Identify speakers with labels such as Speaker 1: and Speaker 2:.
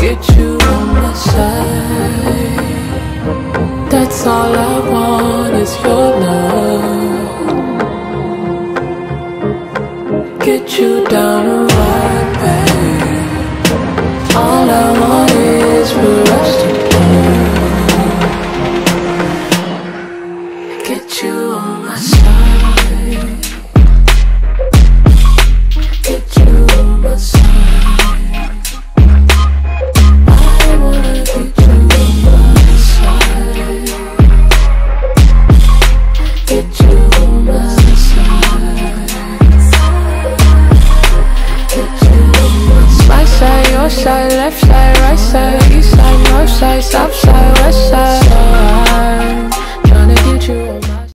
Speaker 1: get you on my side. That's all I want is your love. Get you down to ride, babe. All I want is for us to